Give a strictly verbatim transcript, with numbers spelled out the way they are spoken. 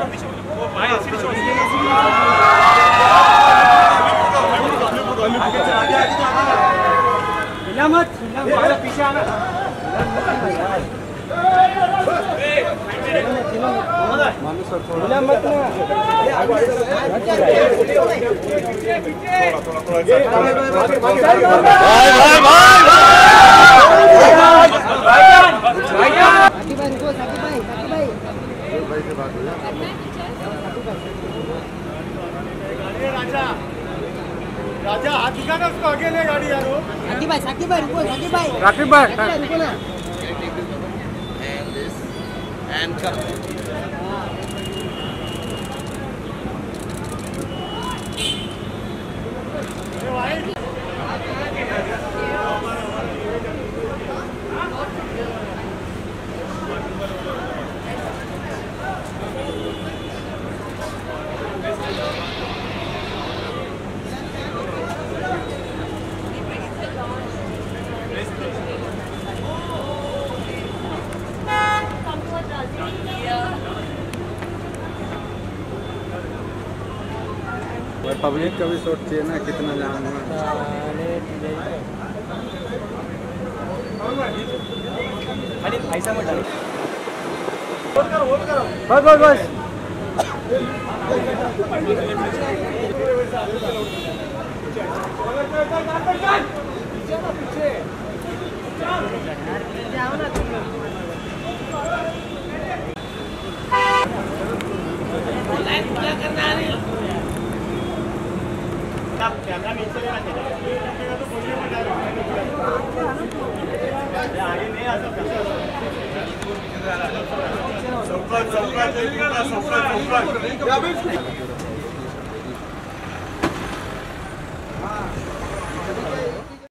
मत पीछे आना मत राजा राजा हाथ दिखाना उसको आगे ले गाड़ी यार साकिब भाई साकिब भाई रुको साकिब भाई साकिब भाई रुको ना and this and cut public का भी सोचती है ना कितना जाम हुआ। ऐसा मत डालो बस बस बस कैमरा नीचे लेना चाहिए तो पोजीशन में डालो आगे नहीं आ सकता सबका सबका सबका सबका